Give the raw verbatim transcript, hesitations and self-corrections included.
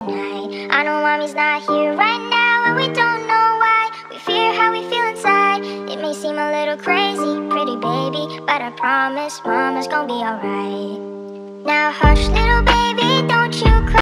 night. I know mommy's not here right now, and we don't know why. We fear how we feel inside. It may seem a little crazy, pretty baby, but I promise mama's gonna be alright. Now hush, little baby, don't you cry.